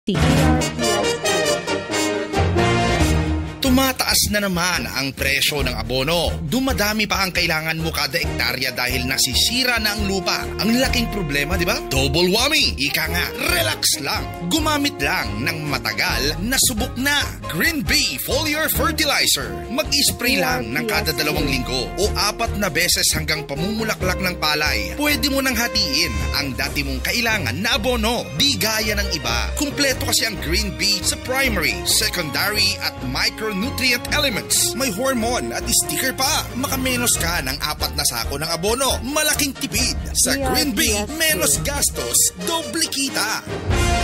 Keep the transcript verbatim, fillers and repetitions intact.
Tumataas na naman ang presyo ng abono. Dumadami pa ang kailangan mo kada ektarya dahil nasisira na ang lupa. Ang laking problema, di ba? Double whammy. Ika nga, relax lang. Gumamit lang ng matagal na subok na. Green Bay Foliar Fertilizer. Mag-spray lang ng kada dalawang linggo o apat na beses hanggang pamumulaklak ng palay. Pwede mo nang hatiin ang dati mong kailangan na abono. Di gaya ng iba. Kumpleto kasi ang Green Bay sa primary, secondary at micronutrient elements. May hormone at sticker pa. Makamenos ka ng apat na sako ng abono. Malaking tipid. Sa Green Bay, menos gastos, doble kita.